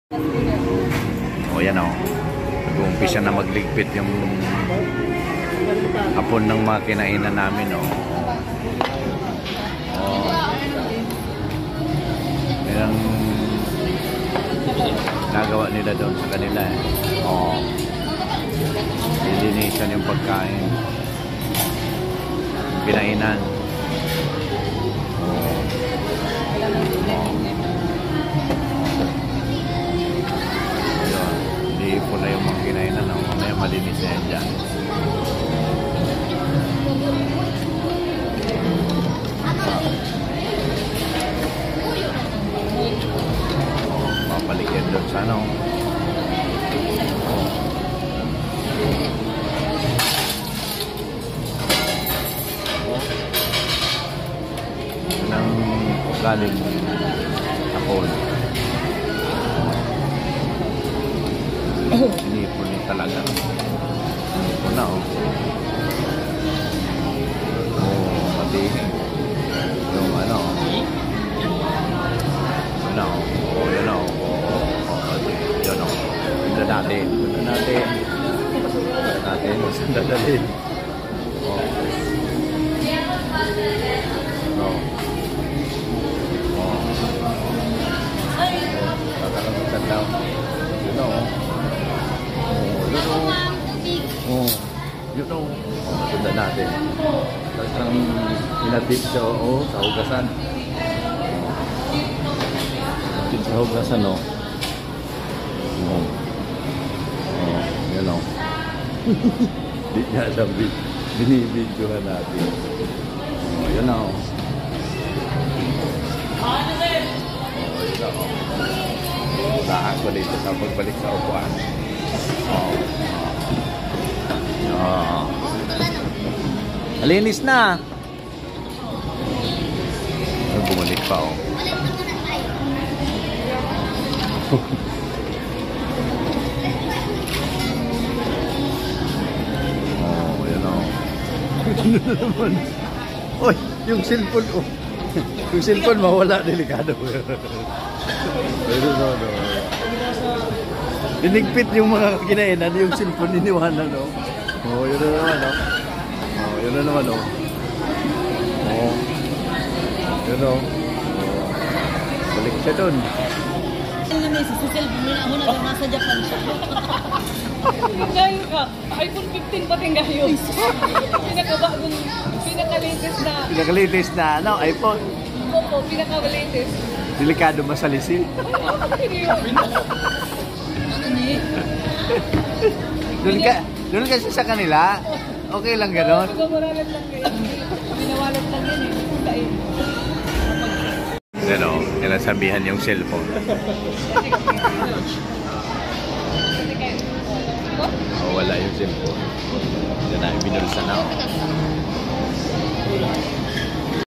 O yan o. Nag-uumpisa na magligpit yung hapon ng mga kinainan namin o. Yan ang nagawa nila doon sa kanila eh. O. Lilinisan yung pagkain. Kinainan. Hindi po na yung mga kinainan na mamaya malinis na yan dyan. Mapalik yan doon sa ano. Nang galing ako. Inipon niya talaga. Inipon na oh. Oh, pati yung ano. Yun na oh. Oh, yun na oh. Oh, pati yun oh. Punta natin. Punta natin. Punta natin. Punta natin. Oh. Oh. Oh. Kakalamutan daw. Yun na oh. Oh, yun o. Matunda natin. Talagang inatid siya o sa hugasan. Inatid sa hugasan o. Oh, yun o. Di niya alam, binibidyohan natin. Oh, yun o. Oh, yun o. Usahan ko dito sa pagbalik sa upuan. Oh. Oh. Malinis na. Ay, bumalik pa oh. Oh, yan oh. Ano naman? Oy, yung cellphone oh. Yung cellphone mawala, delikado. Pero no. Dinigpit yung mga kinainan, yung cellphone iniwanan, no? Oh, yun na naman, no? Oh, yun na naman, no? Oh. Yun, no? Oh. Balik siya dun. Ano na si cellphone mo na ako na nasa Japan siya. Ngayon ka, iPhone 15 pa rin ngayon. Pinakabagong, pinaka-latest na. Pinaka-latest na, ano? iPhone? Opo, pinaka-latest. Delikado masalisin. Doon kasi sa kanila, okay lang gano'n? Pagmamaralan lang yan. Minawalat lang yan eh. Ano, nilasabihan yung cellphone. Oh, wala yung cellphone. Yan na, binulsa na ako.